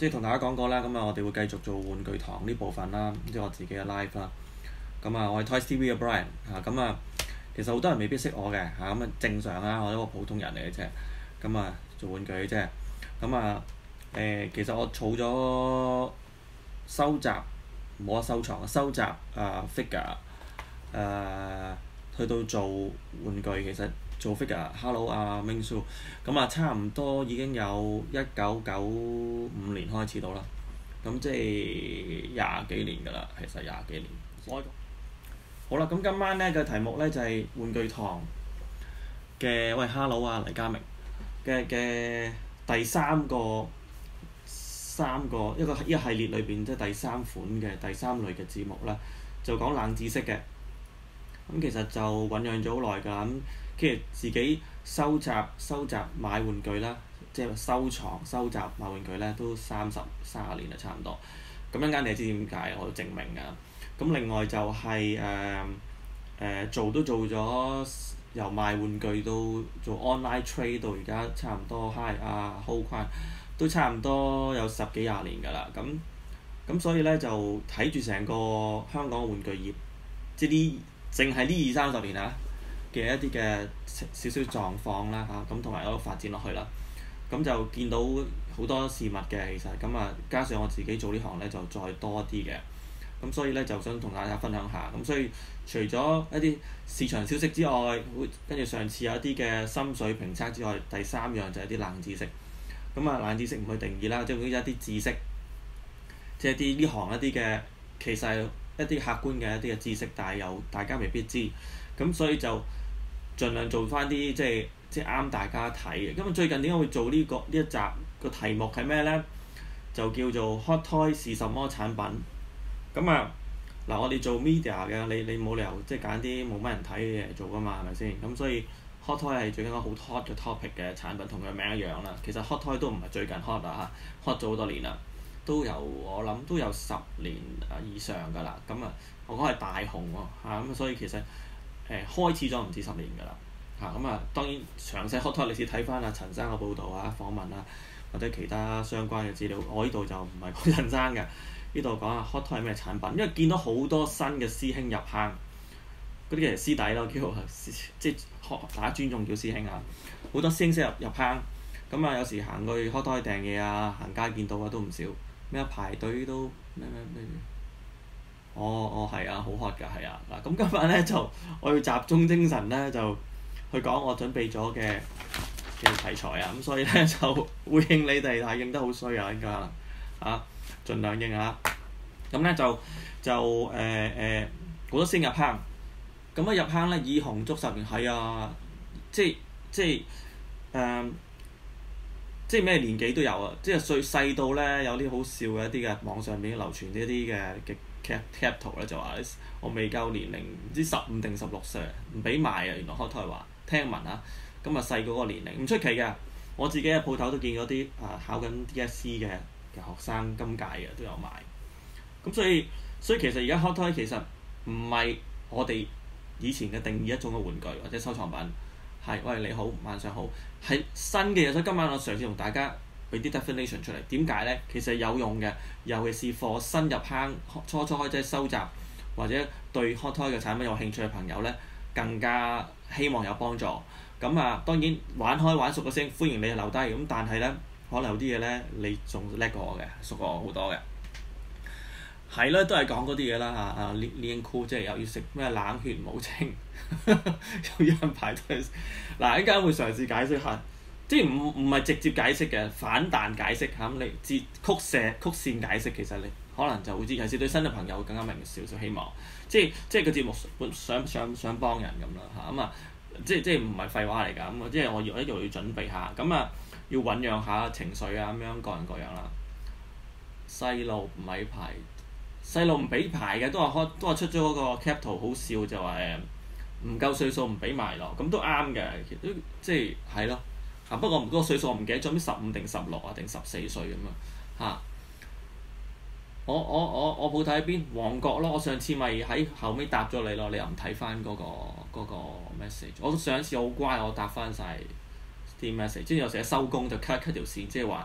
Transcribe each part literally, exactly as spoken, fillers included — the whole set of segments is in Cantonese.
即係同大家講過啦，咁啊我哋會繼續做玩具堂呢部分啦，即係我自己嘅 live 啦。咁啊，我係 Toys T V 嘅 Brian 嚇，咁啊其實好多人未必識我嘅嚇，咁啊正常啦，我係一個普通人嚟嘅啫。咁啊做玩具嘅啫，咁啊誒其實我儲咗收集冇得收藏，收集啊 figure 誒去到做玩具，其實做 figure，hello 啊 Ming Su，咁啊差唔多已經有一九九五年開始到啦，咁即係廿幾年㗎啦，其實廿幾年。好啦，咁今晚咧嘅題目咧就係玩具堂嘅喂 hello 啊黎家明嘅嘅第三個三個一個一個系列裏邊即係第三款嘅第三類嘅節目啦，就講冷知識嘅。咁其實就醖釀咗好耐㗎，咁跟住自己收集收集買玩具啦，即係收藏收集買玩具咧都三十三十年啦，差唔多。咁一陣間你知點解，我證明㗎。咁另外就係誒誒做都做咗由賣玩具到做 online trade 到而家差唔多 high 啊 hold 框都差唔多有十幾廿年㗎啦。咁咁所以咧就睇住成個香港玩具業，即係呢淨係呢二三十年啊嘅一啲嘅少少狀況啦嚇，咁同埋一路發展落去啦。咁就見到好多事物嘅，其實咁啊，加上我自己做呢行咧就再多啲嘅。咁所以咧就想同大家分享下，咁所以除咗一啲市場消息之外，會跟住上次有一啲嘅心水評測之外，第三樣就係啲冷知識。咁啊冷知識唔去定義啦，即係一啲知識，即係啲呢行一啲嘅其實係一啲客觀嘅一啲嘅知識，但係又大家未必知。咁所以就盡量做翻啲即係即係啱大家睇嘅。咁啊最近點解會做呢個呢一集個題目係咩咧？就叫做 Hot Toy 是什麼產品？咁啊，嗱我哋做 media 嘅，你你冇理由即係揀啲冇乜人睇嘅嘢做㗎嘛，係咪先？咁所以 hot toy 係最近一個好 hot 嘅 topic 嘅產品，同佢名一樣啦。其實 hot toy 都唔係最近 hot 啊嚇 ，hot 咗好多年啦，都有我諗都有十年啊以上㗎啦。咁啊，我講係大紅喎嚇，咁所以其實誒、呃、開始咗唔止十年㗎啦嚇。咁啊，當然詳細 hot toy 你試睇翻阿陳生嘅報導啊、訪問啊，或者其他相關嘅資料，我呢度就唔係講陳生嘅。呢度講下 hot toy 係咩產品，因為見到好多新嘅師兄入坑，嗰啲其實師弟咯，叫即係大家尊重叫師兄啊。好多師兄識入入坑，咁啊有時行去 hot toy 訂嘢啊，行街見到啊都唔少，咩排隊都咩咩咩。哦哦係啊，好 hot 㗎係啊嗱，咁今日咧就我要集中精神咧就去講我準備咗嘅嘅題材啊，咁所以咧就回應你哋，但係應得好衰啊應該啊。盡量應下，咁咧就就誒誒好多先入坑，咁一入坑咧耳紅足十年係啊，即係即係誒、呃，即係咩年紀都有啊！即係最細到咧有啲好笑嘅一啲嘅網上面流傳呢一啲嘅嘅 cap cap 圖咧，就話我未夠年齡，唔知十五定十六歲唔俾賣啊！原來開台話聽聞啊，咁啊細過嗰個年齡唔出奇㗎。我自己喺鋪頭都見嗰啲啊考緊 D S C 嘅。嘅學生今屆嘅都有買，咁所以所以其實而家 hot toy 其實唔係我哋以前嘅定義一種嘅玩具或者收藏品，係喂你好晚上好，係新嘅嘢。所以今晚我嘗試同大家俾啲 definition 出嚟，點解咧？其實有用嘅，尤其是 for 新入坑初初開始收集或者對 hot toy 嘅產品有興趣嘅朋友咧，更加希望有幫助。咁啊當然玩開玩熟嘅聲歡迎你留低，咁但係咧。可能有啲嘢咧，你仲叻過我嘅，熟過我好多嘅。係啦，都係講嗰啲嘢啦嚇啊 Lean Cool 即係又要食咩冷血冇清，又有人排隊。嗱，一陣間會嘗試解釋下，即係唔唔係直接解釋嘅，反彈解釋嚇咁你接曲射曲線解釋，其實你可能就會知，尤其是對新嘅朋友會更加明少少希望。即係即係個節目想想想幫人咁啦嚇咁啊，即係即係唔係廢話嚟㗎咁啊，即係我要一路要準備下咁啊。要醖釀下情緒啊，咁樣各樣各樣啦。細路唔係排，細路唔俾排嘅，都話開，都話出咗嗰個 cap 圖好笑，就話誒唔夠歲數唔俾埋咯，咁都啱嘅，其實都即係係咯。嚇不過嗰個歲數我唔記得咗，咩十五定十六啊定十四歲咁啊嚇。我我我我鋪頭喺邊？旺角咯。我上次咪喺後尾答咗你咯，你又唔睇翻嗰個嗰個 message。我上一次好乖，我答翻晒啲 message，即係有時一收工就 cut cut 條線，即係話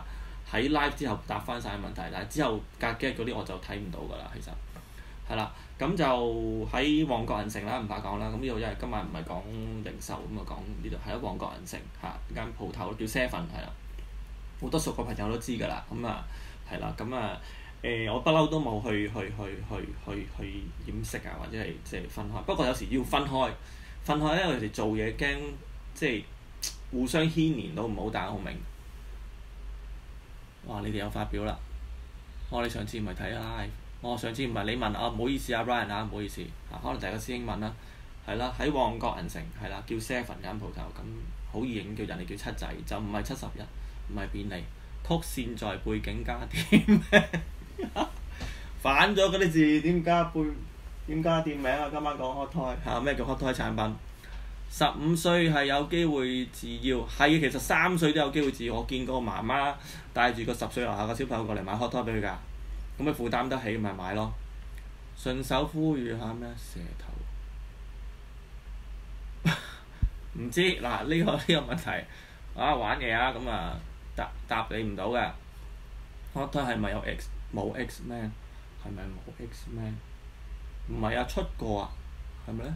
喺 live 之後答翻晒問題，但係之後隔幾日嗰啲我就睇唔到㗎啦，其實係啦。咁就喺旺角銀城啦，唔怕講啦。咁呢度因為今日唔係講零售咁啊，講呢度係喺旺角銀城嚇間鋪頭叫 Seven 係啦，好多熟嘅朋友都知㗎啦。咁啊係啦，咁啊誒我不嬲都冇去去去去去去掩飾啊，或者係即係分開。不過有時要分開，分開咧有時做嘢驚即係互相牽連到唔好，大家好明。哇！你哋有發表啦，我、哦、哋上次唔係睇 live。我、哦、上次唔係你問啊，唔好意思啊 Brian 啊，唔好意思啊，可能第二個師兄問啦，係啦，喺旺角銀城係啦，叫 Seven 間鋪頭，咁好易影叫人哋叫七仔，就唔係七十一，唔係便利，曲線在背景加店，反咗嗰啲字點加背點加店名啊？今晚講 hot toy 嚇咩叫 hot toy 產品？十五歲係有機會自要，係其實三歲都有機會自要。我見過媽媽帶住個十歲樓下個小朋友過嚟買 hot toy 俾佢㗎。咁佢負擔得起咪買咯，順手呼籲下咩蛇頭，唔知嗱呢、呢個呢、呢個問題啊玩嘢啊咁啊答答你唔到嘅。hot toy 係咪有 X 冇 X-Man？ 係咪冇 X-Man？ 唔係啊，出過啊，係咪咧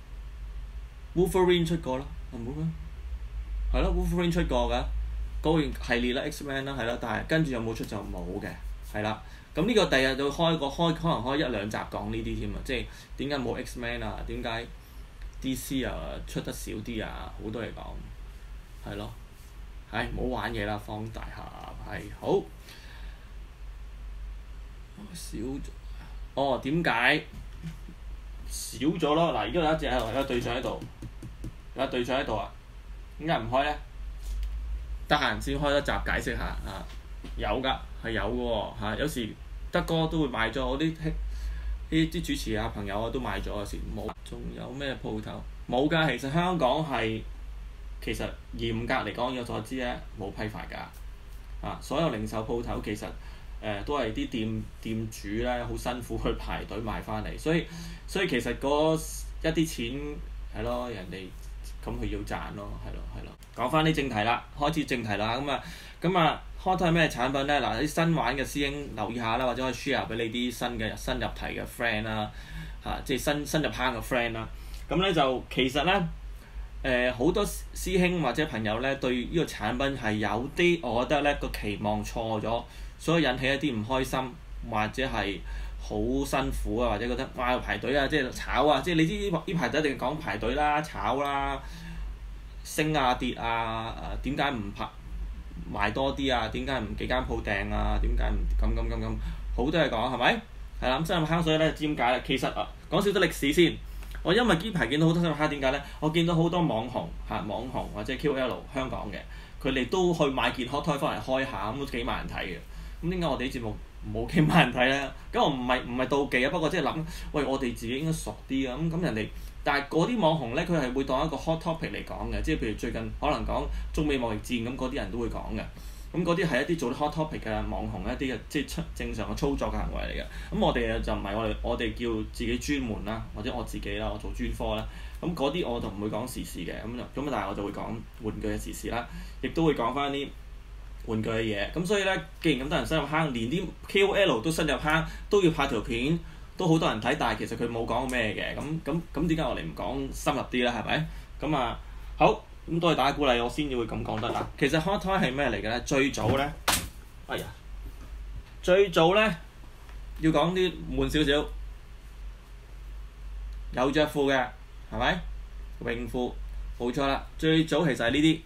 ？Wolverine 出過咯，係冇咩？係咯 ，Wolverine 出過㗎，嗰個系列啦 X-Man 啦係啦，但係跟住有冇出就冇嘅，係啦。咁呢個第日就開個開可能開一兩集講呢啲添啊，即係點解冇 X-Man 啊？點解 D C 啊出得少啲啊？好多嘢講，係咯，唉唔好玩嘢啦，方大俠係好少咗，哦點解少咗咯？嗱，而家有一隻喺度，有一對象喺度，有一對象喺度啊，點解唔開咧？得閒先開一集解釋下啊，有㗎。係有嘅喎嚇，有時德哥都會買咗，我啲啲啲主持啊朋友啊都買咗，有時冇。仲有咩鋪頭？冇㗎，其實香港係其實嚴格嚟講，以我所知咧冇批發㗎。啊，所有零售鋪頭其實誒、呃、都係啲店店主咧好辛苦去排隊買翻嚟，所以所以其實嗰一啲錢係咯，人哋咁佢要賺咯，係咯係咯。講翻啲正題啦，開始正題啦，咁啊咁啊。hot toy 係咩產品咧？嗱，啲新玩嘅師兄留意下啦，或者可以 share 俾你啲新嘅新入題嘅 friend 啦，嚇，即係新新入坑嘅 friend 啦。咁咧就其實咧，誒、呃、好多師兄或者朋友咧對呢個產品係有啲，我覺得咧個期望錯咗，所以引起一啲唔開心，或者係好辛苦啊，或者覺得哇排隊啊，即係炒啊，即係你知呢呢排就一定講排隊啦、炒啦、升啊跌啊，誒點解唔排？賣多啲啊？點解唔幾間鋪訂啊？點解唔咁咁咁咁？好多嘢講係咪？係啦，咁新入坑所以咧，知點解咧？其實啊，講少少歷史先。我因為呢排見到好多新入坑，點解咧？我見到好多網紅嚇、啊、網紅或者 K O L 香港嘅，佢哋都去買件 hot toy 翻嚟開下，咁都幾萬人睇嘅。咁點解我哋啲節目冇幾萬人睇咧？咁我唔係唔係妒忌啊，不過即係諗，喂我哋自己應該熟啲啊。咁咁人哋。但係嗰啲網紅咧，佢係會當一個 hot topic 嚟講嘅，即係譬如最近可能講中美貿易戰咁，嗰啲人都會講嘅。咁嗰啲係一啲做啲 hot topic 嘅網紅，一啲嘅即係出正常嘅操作嘅行為嚟嘅。咁我哋就唔係我哋，我哋叫自己專門啦，或者我自己啦，我做專科啦。咁嗰啲我就唔會講時事嘅，咁就咁但係我就會講玩具嘅時事啦，亦都會講翻啲玩具嘅嘢。咁所以咧，既然咁多人深入坑，連啲 K O L 都深入坑，都要拍條片。都好多人睇，但係其實佢冇講咩嘅，咁咁咁點解我哋唔講深入啲咧？係咪？咁啊好，咁多謝大家鼓勵，我先至會咁講得啦。其實 hot toy 係咩嚟嘅咧？最早咧，哎呀，最早咧要講啲悶少少，有着褲嘅係咪？泳褲冇錯啦。最早其實係呢啲，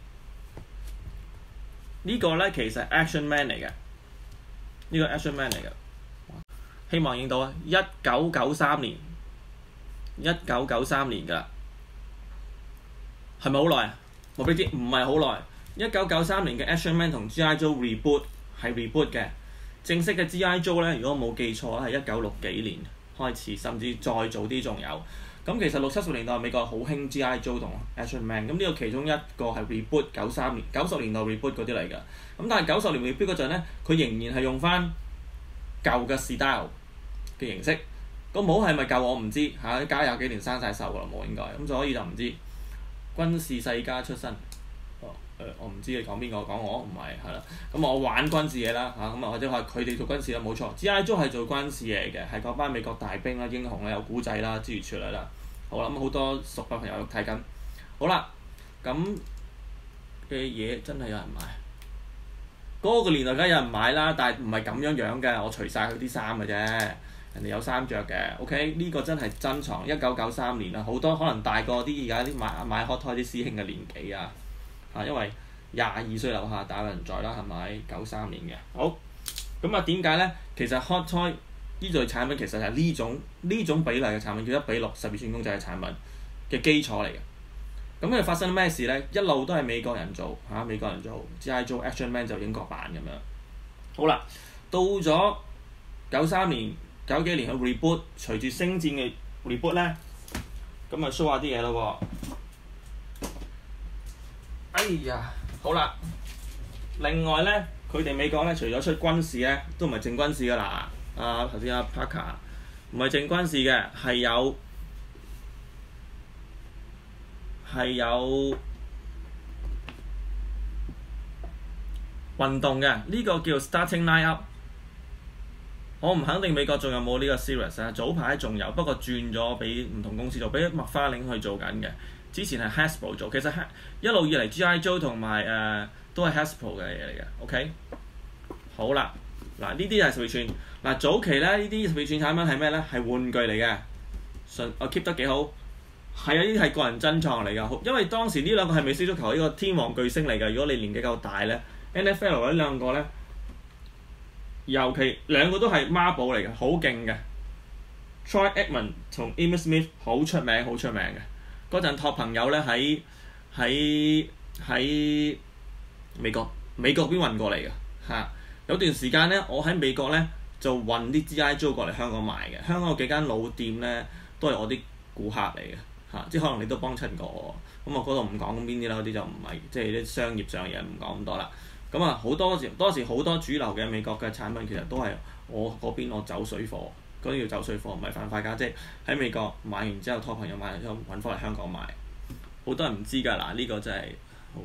呢個咧其實係 Action Man 嚟嘅，呢個 Action Man 嚟嘅。希望影到啊！一九九三年，一九九三年㗎啦，係咪好耐啊？我俾你知，唔係好耐。一九九三年嘅 Action Man 同 G I Joe reboot 係 reboot 嘅，正式嘅 G I Joe 咧，如果我冇記錯係一九六幾年開始，甚至再早啲仲有。咁其實六七十年代美國好興 G I Joe 同 Action Man，咁呢個其中一個係 reboot 九三年、九十年代 reboot 嗰啲嚟㗎。咁但係九十年 reboot 嗰陣咧，佢仍然係用翻舊嘅 style 嘅形式，個帽係咪舊我唔知嚇，啲家廿幾年生晒銹㗎啦，冇應該，咁所以就唔知。軍事世家出身，哦誒我唔知你講邊個，講我唔係係啦。咁我玩軍事嘢啦嚇，咁啊或者話佢哋做軍事啦，冇錯。G I. Joe 係做軍事嘢嘅，係嗰班美國大兵啦、英雄啦、有古仔啦諸如此類啦。好啦，咁好多熟嘅朋友睇緊。好啦，咁嘅嘢真係有人買。嗰、那個年代梗係有人買啦，但係唔係咁樣樣嘅，我除晒佢啲衫嘅啫，人哋有衫着嘅。OK，呢個真係珍藏，一九九三年啦，好多可能大過啲而家啲買買 hot toy 啲師兄嘅年紀啊，嚇，因為廿二歲樓下大有人在啦，係咪？九三年嘅。好，咁啊點解咧？其實 hot toy 呢類產品其實係呢種呢種比例嘅產品，叫一比六十二寸公仔嘅產品嘅基礎嚟嘅。咁佢發生咩事咧？一路都係美國人做嚇、啊，美國人做 G I. Joe Action Man 就英國版咁樣。好啦，到咗九三年、九幾年去 reboot，隨住星戰嘅 reboot 咧，咁啊 show 下啲嘢咯喎。哎呀，好啦，另外咧，佢哋美國咧，除咗出軍事咧，都唔係淨軍事㗎啦。啊，頭先阿 Parker 唔係淨軍事嘅，係有。係有運動嘅，呢、這個叫 Starting Line Up。我唔肯定美國仲有冇呢個 series 啊，早排仲有，不過轉咗俾唔同公司做，俾麥花玲去做緊嘅。之前係 Hasbro 做，其實一路以嚟 G I. Joe 同埋誒都係 Hasbro 嘅嘢嚟嘅。OK， 好啦，嗱呢啲係十二寸。嗱早期咧，呢啲十二寸產品係咩咧？係玩具嚟嘅，順我 keep 得幾好。係啊，呢啲係個人珍藏嚟㗎，因為當時呢兩個係美式足球呢個天王巨星嚟㗎。如果你年紀夠大咧 ，N F L 呢兩個咧，尤其兩個都係孖寶嚟嘅，好勁嘅。Troy Aikman 同 Emmitt Smith 好出名，好出名嘅。嗰陣託朋友咧喺喺喺美國美國邊運過嚟㗎嚇。有段時間咧，我喺美國咧就運啲 G I. Joe 過嚟香港賣嘅。香港有幾間老店咧都係我啲顧客嚟嘅。嚇！即係可能你都幫襯過我，咁我嗰度唔講邊啲啦，嗰啲就唔係即係啲商業上嘅嘢，唔講咁多啦。咁啊好多時，多時好多主流嘅美國嘅產品其實都係我嗰邊我走水貨，嗰啲叫走水貨，唔係犯法㗎，即係喺美國買完之後託朋友買完之後揾翻嚟香港賣。好多人唔知㗎，嗱呢個真係好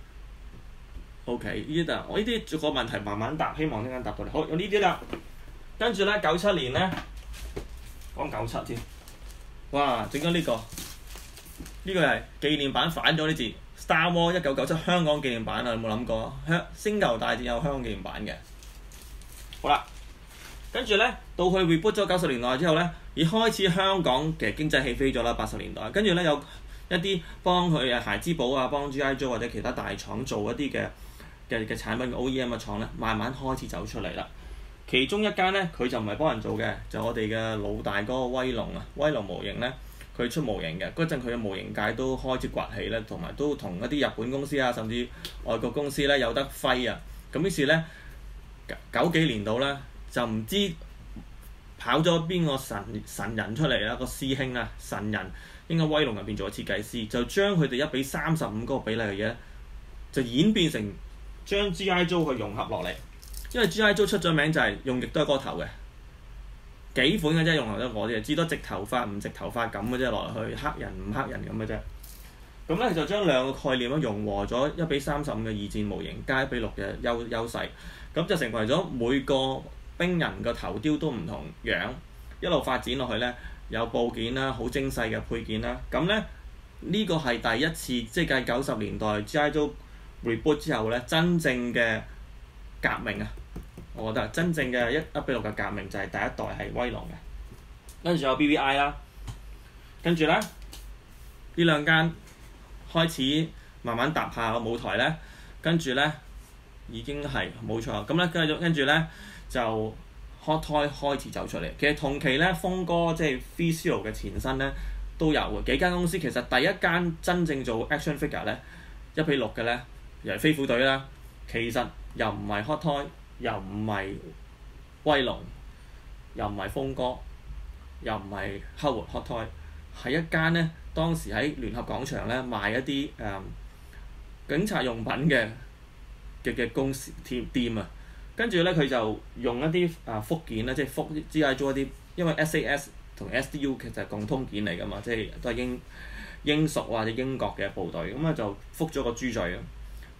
OK。呢啲就我呢啲逐個問題慢慢答，希望呢間答到你。好，有呢啲啦，跟住咧九七年咧講九七添，哇！整咗呢個。呢個係紀念版，反咗啲字 Star Wars 一九九七香港紀念版啊！有冇諗過？香星球大戰有香港紀念版嘅。好啦，跟住咧到佢 reboot 咗九十年代之後咧，已開始香港嘅經濟起飛咗啦。八十年代，跟住咧有一啲幫佢啊孩之寶啊，幫 G I. Joe 或者其他大廠做一啲嘅嘅嘅產品嘅 O E M 嘅廠咧，慢慢開始走出嚟啦。其中一間咧，佢就唔係幫人做嘅，就我哋嘅老大哥威龍啊，威龍模型咧。佢出模型嘅嗰陣，佢嘅模型界都開始崛起咧，同埋都同一啲日本公司啊，甚至外國公司咧有得揮啊。咁於是咧九幾年度咧就唔知跑咗邊個神神人出嚟啦，個師兄啊神人應該威龍入邊做設計師，就將佢哋一比三十五嗰個比例嘅嘢，就演變成將 G I. Joe 去融合落嚟。因為 G I. Joe 出咗名就係用極都係個頭嘅。幾款嘅啫，用嚟得我哋至多直頭髮唔直頭髮咁嘅啫，落去黑人唔黑人咁嘅啫。咁咧就將兩個概念咧融合咗一比三十五嘅二戰模型加一比六嘅優優勢，咁就成為咗每個兵人個頭雕都唔同樣，一路發展落去咧有部件啦，好精細嘅配件啦。咁咧呢、這個係第一次，即係繼九十年代 G I. Joe reboot 之後咧，真正嘅革命啊！我覺得真正嘅一一比六嘅革命就係第一代係威龍嘅，跟住仲有 B B I 啦，跟住咧呢兩間開始慢慢搭下個舞台咧，跟住咧已經係冇錯，咁咧跟住跟住咧就 Hot Toy 開始走出嚟。其實同期咧峰哥即係 Freezero 嘅前身咧都有嘅幾間公司，其實第一間真正做 action figure 咧一比六嘅咧又係飛虎隊啦，其實又唔係 Hot Toy。又唔係威龍，又唔係峰哥，又唔係 Howard Hot Toy，係一間咧當時喺聯合廣場咧賣一啲誒、嗯、警察用品嘅嘅嘅公司店店啊，跟住咧佢就用一啲啊復件咧，即係復 G I 做一啲，因為 S A S 同 S D U 其實係共通件嚟㗎嘛，即係都係英英屬或者英國嘅部隊，咁啊就復咗個豬嘴啊。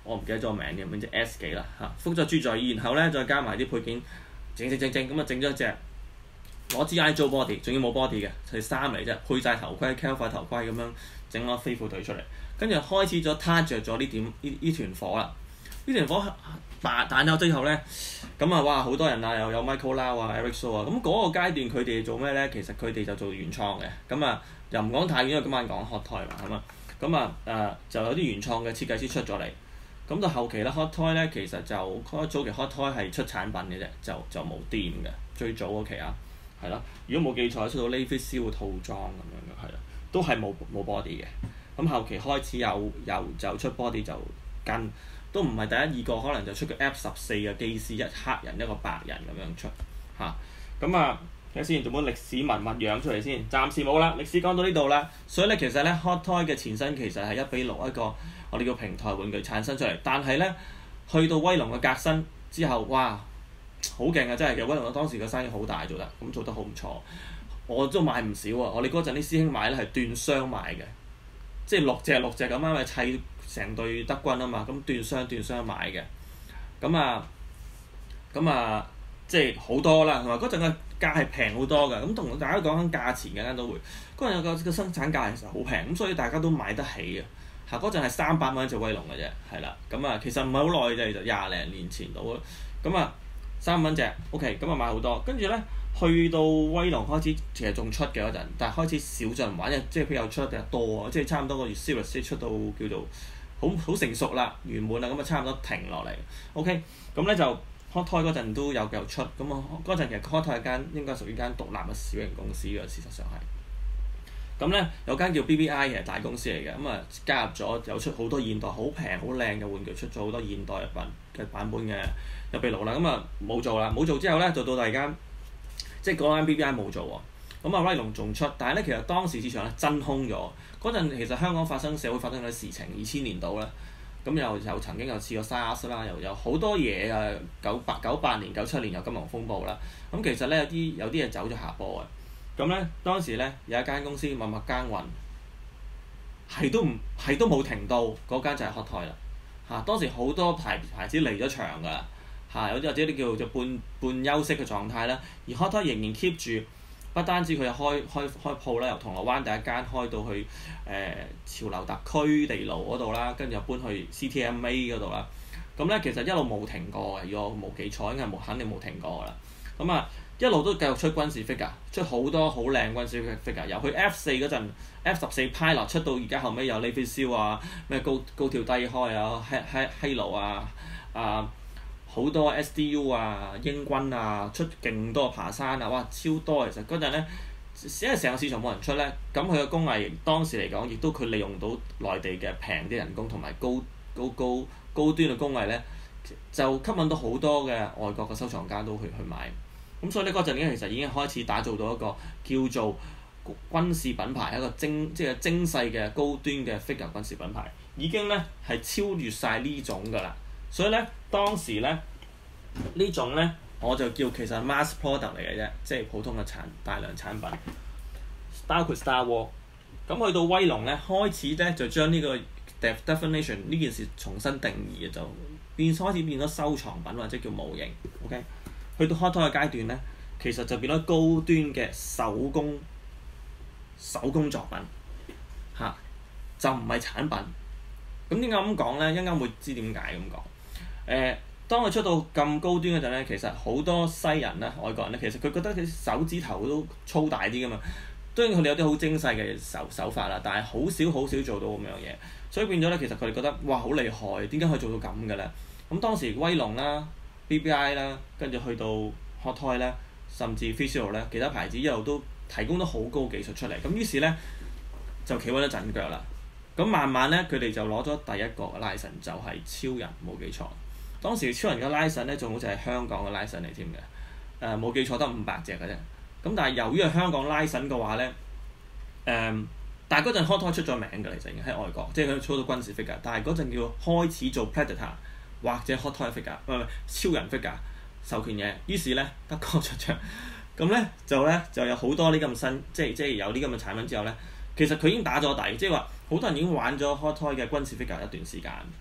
我唔記得咗個名嘅，總之 S 幾啦嚇，複雜諸在，然後咧再加埋啲配件，整整整整咁啊，整咗隻攞支 I 做 body，仲要冇 body 嘅，係衫嚟啫，配晒頭盔 Calvin 頭盔咁樣整咗飛虎隊出嚟，跟住開始咗攤着咗呢點呢呢團火啦，呢團火打彈咗之後咧，咁啊哇好多人啊，又有 Michael Lau 啊 Eric So 啊，咁嗰個階段佢哋做咩咧？其實佢哋就做原創嘅，咁啊又唔講太遠，因為今晚講 Hot Toy 嘛，係嘛？咁啊誒就有啲原創嘅設計師出咗嚟，咁到後期咧 Hot Toy 咧其實就開早期 Hot Toy 係出產品嘅啫，就就冇店嘅，最早嗰期啊，係咯，如果冇記錯出到 Navy Seal 套裝咁樣嘅，係啦，都係冇冇 body 嘅，咁後期開始有有就出 body 就跟，都唔係第一二個，可能就出個 F 十四嘅機師，一黑人一個白人咁樣出嚇，咁啊睇下先，做本歷史文物樣出嚟先，暫時冇啦，歷史講到呢度啦，所以咧其實咧 Hot Toy 嘅前身其實係一比六一個我哋叫平台玩具產生出嚟，但係咧去到威龍嘅革新之後，哇好勁啊！真係嘅，威龍當時嘅生意好大做得，咁做得好唔錯，我都買唔少啊！我哋嗰陣啲師兄買咧係斷箱買嘅，即係六隻六隻咁樣咪砌成隊德軍啊嘛，咁斷箱斷箱買嘅，咁啊咁啊即係好多啦，同埋嗰陣嘅價係平好多㗎，咁同大家講緊價錢嘅間都會，嗰陣個個生產價其實好平，咁所以大家都買得起啊！嚇，嗰陣係三百蚊一隻威龍嘅啫，係啦，咁啊其實唔係好耐啫，就廿零年前到啦，咁啊三蚊隻 ，OK，咁啊買好多，跟住咧去到威龍開始其實仲出嘅嗰陣，但係開始少咗人玩，即係佢又出得比較多啊，即係差唔多個月 series 出到叫做好好成熟啦、圓滿啦，咁啊差唔多停落嚟 ，OK，咁咧就 Hot Toy 嗰陣都有繼續出，咁啊嗰陣其實 Hot Toy 係間應該屬於間獨立嘅小型公司嘅，事實上係。咁咧有間叫 B B I 嘅大公司嚟嘅，咁啊加入咗有出好多現代好平好靚嘅玩具，出咗好多現代版嘅版本嘅入秘魯啦，咁啊冇做啦，冇做之後咧就到第二間，即係嗰間 B B I 冇做喎，咁啊威龍仲出，但係咧其實當時市場咧真空咗，嗰陣其實香港發生社會發生咗啲事情，二千年度啦，咁又又曾經又試過 SARS 啦，又有好多嘢啊，九八九八年九七年有金融風暴啦，咁其實咧有啲有啲嘢走咗下坡嘅。咁咧當時咧有一間公司默默耕耘，係都唔係都冇停到，嗰間就係 Hot Toy 啦嚇。當時好多牌牌子離咗場㗎啦嚇，有啲或者啲叫做半半休息嘅狀態啦。而 Hot Toy 仍然 keep 住，不單止佢又開開開鋪啦，由銅鑼灣第一間開到去誒、呃、潮流特區地牢嗰度啦，跟住又搬去 C T M A 嗰度啦。咁咧其實一路冇停過嘅，如果我冇記錯，應該係冇肯定冇停過㗎啦。咁啊〜一路都繼續出軍事 figure，出好多好靚軍事 figure，由佢 F 四嗰陣 F 十四 Pilot 出到而家後尾有 Navy Seal 啊，咩高高跳低開啊，希希希羅啊，啊好多 S D U 啊，英軍啊，出勁多爬山啊，哇超多其實嗰陣咧，因為成個市場冇人出咧，咁佢嘅工藝當時嚟講，亦都佢利用到內地嘅平啲人工同埋高高高高端嘅工藝咧，就吸引到好多嘅外國嘅收藏家都去去買。咁所以咧嗰陣咧，其實已經開始打造到一個叫做軍事品牌，一個精即係精細嘅高端嘅 figure 軍事品牌，已經咧係超越晒呢種㗎啦。所以咧當時咧呢種咧我就叫其實係 mass product 嚟嘅啫，即係普通嘅產大量產品，包括 Star Wars。咁去到威龍咧，開始咧就將呢個 definition 呢件事重新定義嘅，就變開始變咗收藏品或者叫模型。OK。去到 Hot Toy 嘅階段咧，其實就變咗高端嘅手工手工作品嚇、啊，就唔係產品。咁點解咁講咧？一陣間會知點解咁講。誒、呃，當佢出到咁高端嗰陣咧，其實好多西人咧、外國人咧，其實佢覺得佢手指頭都粗大啲噶嘛。當然佢哋有啲好精細嘅手手法啦，但係好少好少做到咁樣嘢，所以變咗咧，其實佢哋覺得哇好厲害，點解可以做到咁嘅咧？咁當時威龍啦、B B I 啦，跟住去到 Hot Toy 咧，甚至 Visual 咧，其他牌子一路都提供咗好高技術出嚟，咁於是咧就企穩咗陣腳啦。咁慢慢咧，佢哋就攞咗第一個嘅 license，就係超人，冇記錯。當時超人嘅 license咧，仲好似係香港嘅 license 嚟添嘅，誒、呃、冇記錯得五百隻嘅啫。咁但係由於係香港 license 嘅話咧，誒、呃，但係嗰陣 Hot Toy 出咗名㗎，其實已經喺外國，即係佢出到軍事 figure，但係嗰陣叫開始做 Predator。或者 Hot Toy figure，唔係唔係超人 figure 授權嘢，於是咧德國出場，咁咧就咧就有好多呢咁新，即係即係有呢咁嘅產品之後咧，其實佢已經打咗底，即係話好多人已經玩咗 Hot Toy 嘅軍事 figure 一段時間，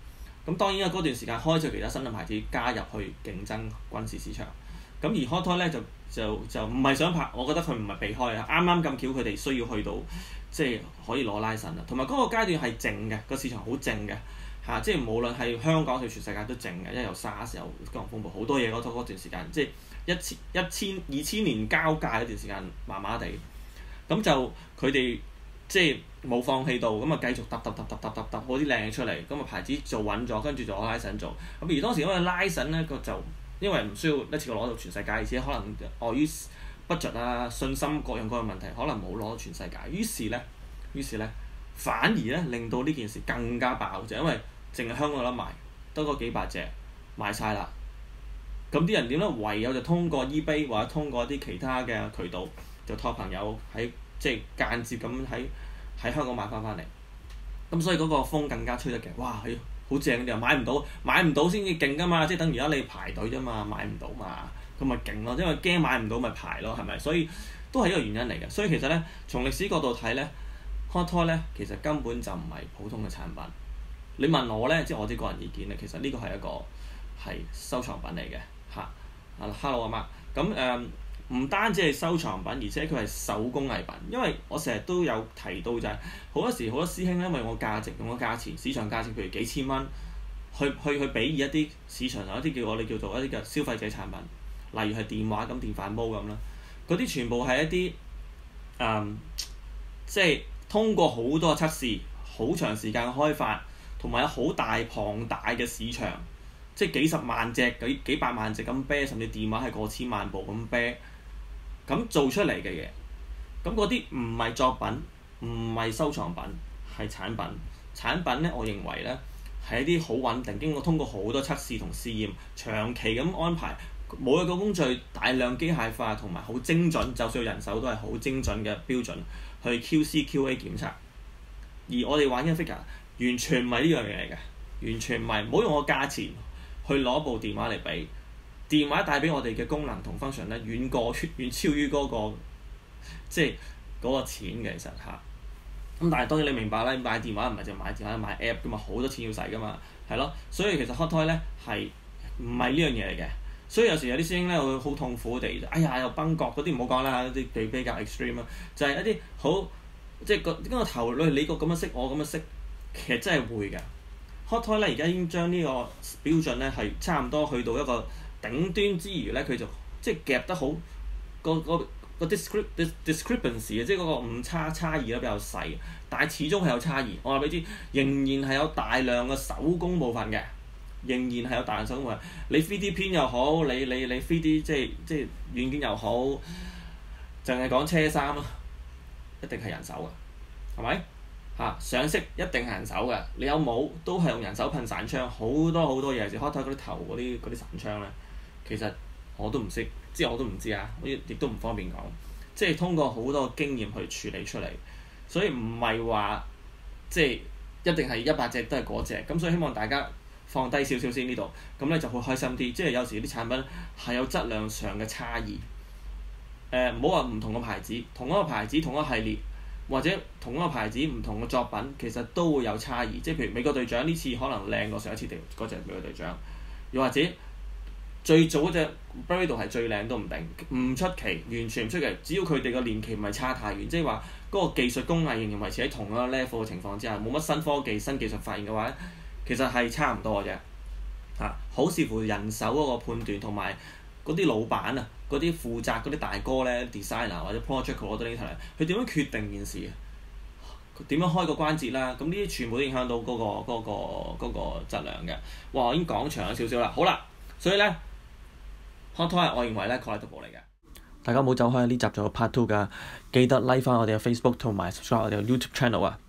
咁當然啦，嗰段時間開咗其他新嘅牌子加入去競爭軍事市場。咁而 Hot Toys 咧就就就唔係想拍，我覺得佢唔係避開啊，啱啱咁巧佢哋需要去到即係可以攞 license 啦，同埋嗰個階段係靜嘅，個市場好靜嘅嚇，即係無論係香港對全世界都靜嘅，因為有 SARS 有金融風暴好多嘢嗰嗰段時間，即係一千一千二千年交界嗰段時間麻麻地，咁就佢哋即係冇放棄到，咁啊繼續揼揼揼揼揼揼揼好啲靚嘢出嚟，咁啊牌子做穩咗，跟住就攞 license 做，咁而當時因為 license 咧個就因為唔需要一次過攞到全世界，而且可能礙於 budget 啊、信心各樣各樣問題，可能冇攞到全世界。於是咧，於是咧，反而咧令到呢件事更加爆，就因為淨係香港有得賣，得嗰幾百隻賣晒啦。咁啲人點咧？唯有就通過 eBay 或者通過啲其他嘅渠道，就託朋友喺即係間接咁喺喺香港買翻翻嚟。咁所以嗰個風更加吹得勁，哇！係好正嘅，買唔到，買唔到先至勁㗎嘛，即係等於而家你排隊啫嘛，買唔到嘛，咁咪勁咯，因為驚買唔到咪排咯，係咪？所以都係一個原因嚟嘅。所以其實咧，從歷史角度睇咧 Hot Toys 咧其實根本就唔係普通嘅產品。你問我咧，即係我啲個人意見咧，其實呢個係一個係收藏品嚟嘅嚇。啊 ，Hello 阿媽，咁誒唔單止係收藏品，而且佢係手工藝品。因為我成日都有提到就係、是、好多時好多師兄因為我價值用個價錢市場價錢，譬如幾千蚊，去去去比擬一啲市場上一啲叫我哋叫做一啲嘅消費者產品，例如係電話咁、電飯煲咁啦，嗰啲全部係一啲誒、嗯，即係通過好多測試、好長時間開發，同埋有好大龐大嘅市場，即係幾十萬隻、幾幾百萬隻咁啤，甚至電話係過千萬部咁啤。咁做出嚟嘅嘢，咁嗰啲唔係作品，唔係收藏品，係產品。產品咧，我認為咧係一啲好穩定，經過通過好多測試同試驗，長期咁安排，冇一個工序，大量機械化同埋好精準，就算人手都係好精準嘅標準去 Q C Q A 檢查。而我哋玩嘅 figure 完全唔係呢樣嘢嚟嘅，完全唔係，唔好用我價錢去攞部電話嚟比。電話帶俾我哋嘅功能同 function 咧，遠過遠超於嗰、嗰個即係嗰個錢嘅，其實嚇。咁但係當然你明白啦，買電話唔係就買電話，買 app 噶嘛，好多錢要使噶嘛，係咯。所以其實 Hot Toys 咧係唔係呢樣嘢嚟嘅？所以有時有啲師兄咧會好痛苦地，哎呀又崩角嗰啲唔好講啦，啲比比較 extreme 啦，就係、是、一啲好即係個點解個頭裏你個咁樣識，我咁樣識，其實真係會㗎。Hot Toys 咧而家已經將呢個標準咧係差唔多去到一個頂端之餘咧，佢就即係夾得好個個個 discrepancy 嘅，即係嗰個誤差差異咧比較細，但係始終係有差異。我話俾你知，仍然係有大量嘅手工部分嘅，仍然係有大量手工部分。你 three D 編又好，你你你 three D 即係即係軟件又好，淨係講車衫咯，一定係人手嘅，係咪？嚇上色一定係人手嘅，你有帽都係用人手噴散槍，好多好多嘢，就開頭嗰啲頭嗰啲嗰啲散槍咧。其實我都唔識，即係我都唔知啊，我亦都唔方便講。即係通過好多經驗去處理出嚟，所以唔係話即係一定係一百隻都係嗰隻。咁所以希望大家放低少少先呢度，咁咧就好開心啲。即係有時啲產品係有質量上嘅差異。誒唔好話唔同嘅牌子，同一個牌子同一個系列，或者同一個牌子唔同嘅作品，其實都會有差異。即係譬如美國隊長呢次可能靚過上一次地嗰隻美國隊長，又或者。最早嗰隻 Burberry 係最靚都唔定，唔出奇，完全唔出奇。只要佢哋個年期唔係差太遠，即係話嗰個技術工藝仍然維持喺同一個 level 嘅情況之下，冇乜新科技、新技術發現嘅話，其實係差唔多嘅啫。嚇、啊，好視乎人手嗰個判斷同埋嗰啲老闆啊，嗰啲負責嗰啲大哥咧 ，designer 或者 project coordinator，佢點樣決定件事啊？點樣開個關節啦？咁呢啲全部都影響到嗰、嗰個嗰、嗰個嗰、嗰個質量嘅。哇！我已經講長咗少少啦，好啦，所以咧。Hot Toys 我認為咧 collectible 嚟嘅，大家冇走開，呢集仲有 part two 㗎，記得 like 翻我哋嘅 Facebook 同埋 subscribe 我哋嘅 YouTube channel 啊！